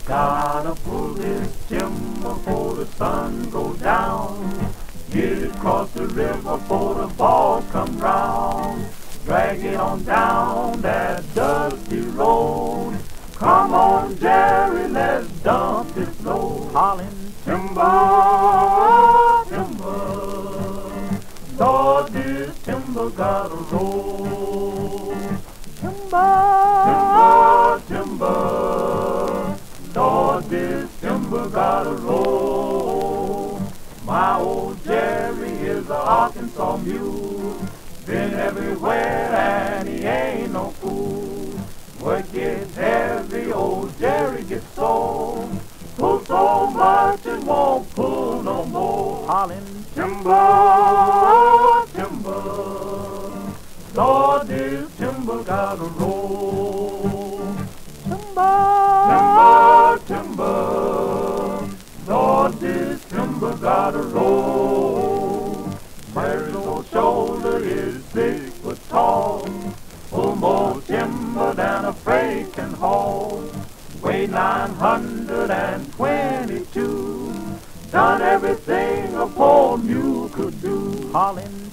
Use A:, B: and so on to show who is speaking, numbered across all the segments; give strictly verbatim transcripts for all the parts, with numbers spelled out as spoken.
A: Gotta pull this timber before the sun goes down. Get it across the river before the ball come round. Drag it on down that dusty road. Come on, Jerry, let's dump this load. Hollin' timber, timber, Lord, this timber gotta roll. Timber, timber, timber, Lord, this timber gotta roll. My old Jerry is a Arkansas mule, been everywhere and he ain't no fool. Work gets heavy, old Jerry gets sore. Pull so much it won't pull no more. Hollin' timber, timber, Lord, this timber gotta roll. Timber, timber, timber, Lord, this timber gotta roll. Jerry's old shoulder is six foot tall, pull more timber than a freight can haul. Weigh nine hundred and twenty-two, done everything a poor mule could do. Hollin'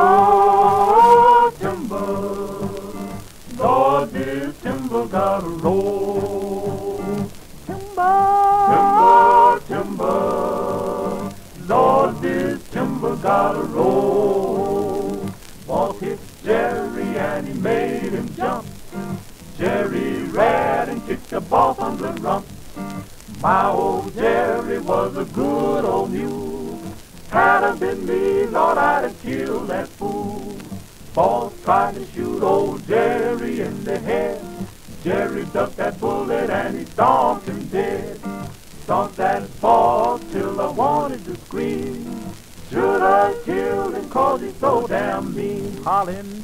A: timber, timber, Lord, this timber gotta roll. Timber, timber, timber, Lord, this timber gotta roll. Boss hit Jerry and he made him jump. Jerry ran and kicked the boss on the rump. My old Jerry was a good old mule. Had it been me, Lord, I'd have killed that fool. Boss tried to shoot old Jerry in the head. Jerry ducked that bullet and he stomped him dead. Stomped that boss till I wanted to scream. Should I kill him cause he's so damn mean? Hollin'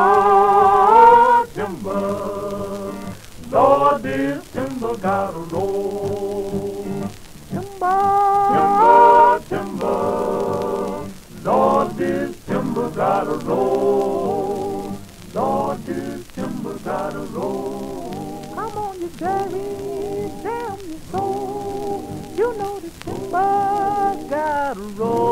A: timber, timber, Lord, this timber gotta roll. Timber, timber, timber, Lord, this timber gotta roll. Lord, this timber gotta roll. Come on, you Jerry, damn your soul. You know this timber gotta roll.